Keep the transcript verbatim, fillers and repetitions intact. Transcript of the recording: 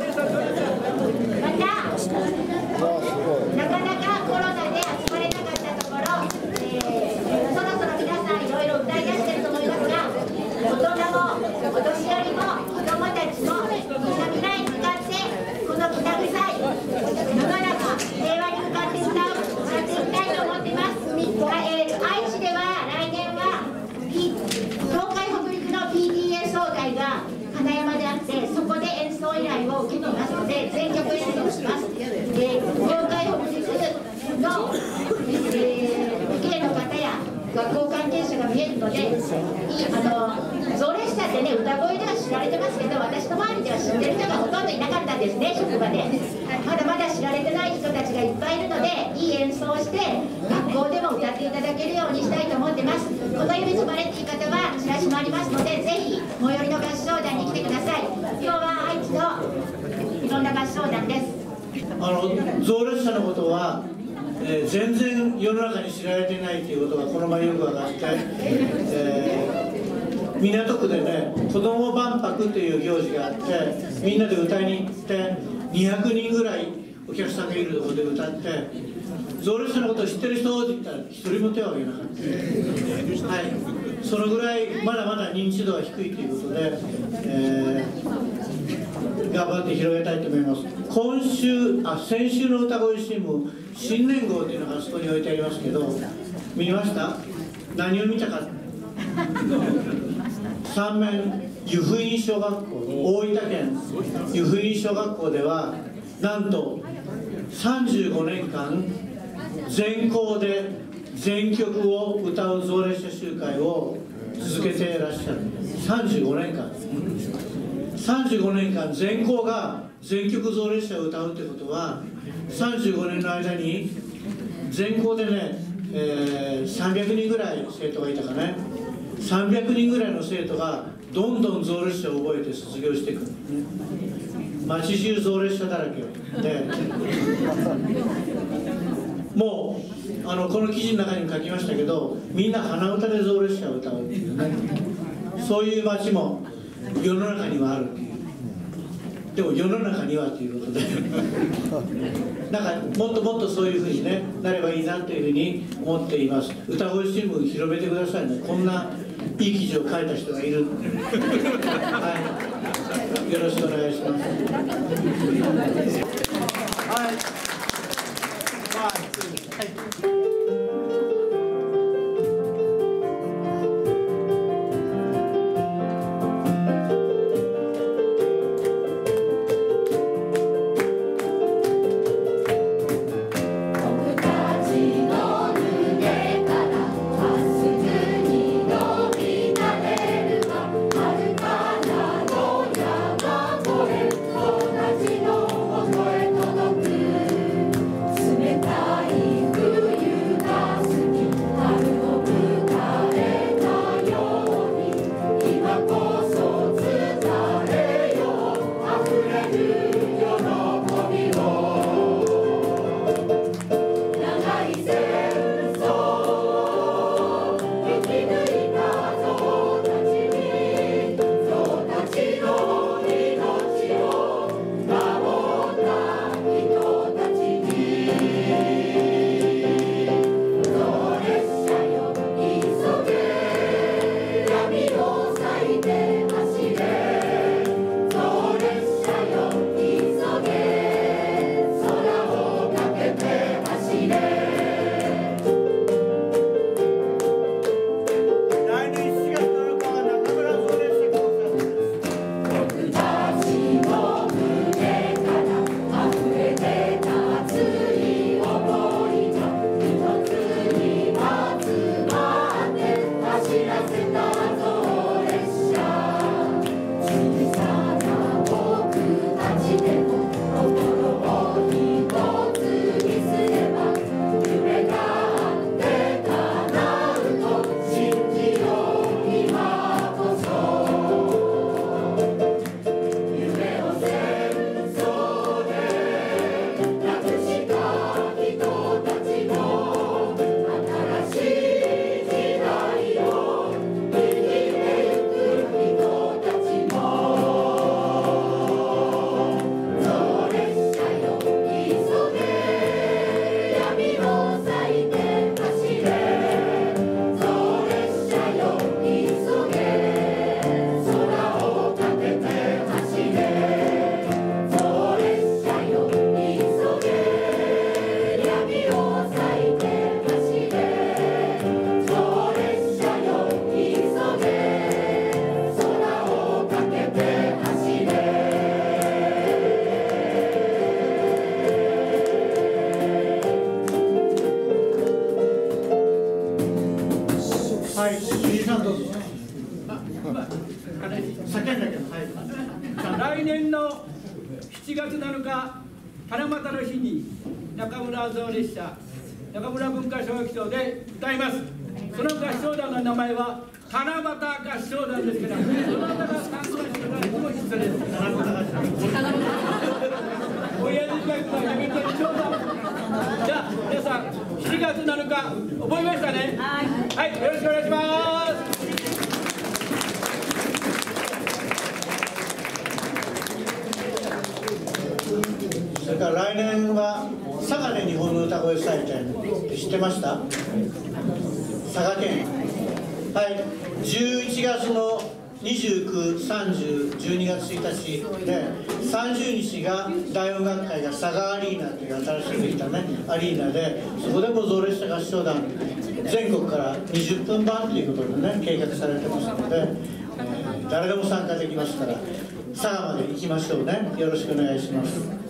なかなかコロナで集まれなかったところ、えー、そろそろ皆さんいろいろ歌い出してると思いますが、大人もお年寄りも子どもたちもみんな未来に向かってこの北臭い世の中平和に向かって歌う歌っていきたいと思っています。えー、愛知では来年は、P、東海北陸の ピーティーエー 総会が金山であって、そこで演奏依頼を受けていますので全曲演奏します。で東海北陸の、えー、系の方や学校関係者が見えるので、あのゾウ列車ってね、歌声では知られてますけど、私の周りでは知ってる人がほとんどいなかったんですね、職場で。まだまだ知られてない人たちがいっぱいいるので、いい演奏をして学校でも歌っていただけるようにしたいと思ってます。この指つまれっていう方はチラシもありますので、ぜひ最寄りの合唱団に来てください。今日は愛知のいろんな合唱団です。 あのゾウ列車のことは、えー、全然世の中に知られてないということがこの前よく分かって、えー、港区でね、子ども万博という行事があって、みんなで歌いに行ってにひゃくにんぐらいお客さんがいるところで歌って、ゾウ列車のことを知ってる人って言ったら一人も手を挙げなかった、はい、そのぐらいまだまだ認知度は低いということで、えー、頑張って広げたいと思います。今週、あ、先週の歌声新聞、新年号というのがあそこに置いてありますけど、見ました？何を見たか。三面湯布院小学校、大分県湯布院小学校ではなんとさんじゅうごねんかん全校で全曲を歌うゾウ列車集会を続けていらっしゃる。さんじゅうごねんかんさんじゅうごねんかん全校が全曲ゾウ列車を歌うってことは、さんじゅうごねんの間に全校でね、えー、さんびゃくにんぐらい生徒がいたかね、さんびゃくにんぐらいの生徒がどんどんゾウ列車を覚えて卒業していく、街中ゾウ列車だらけで、もうあのこの記事の中にも書きましたけど、みんな鼻歌でゾウ列車を歌うっていうね、そういう街も世の中にはあるっていう。でも世の中にはということでなんかもっともっとそういうふうに、ね、なればいいなというふうに思っています。歌声新聞広めてくださいね。こんないい記事を書いた人がいるはい、よろしくお願いします。はい、 冷たい冬はい、藤井さんどうぞ。叫んだけど、 はい。来年のしちがつなのか、七夕の日に中村象列車、中村文化小劇場で歌います。その合唱団の名前は七夕合唱団ですから、どなたが参加してもらうのも失礼です。親父がやめてちょうど。じゃあ皆さんしちがつなのか覚えましたね。はい、はい、よろしくお願いします。 それから来年は佐賀で日本の歌声祭典知ってました？佐賀県、はい、じゅういちがつのにじゅうく、さんじゅう、じゅうにがつついたちでさんじゅうにちが大音楽会が佐賀アリーナという新しくできたねアリーナで、そこでも象列車合唱団全国からにじゅっぷんばんということでね計画されてますので、えー、誰でも参加できますから佐賀まで行きましょうね。よろしくお願いします。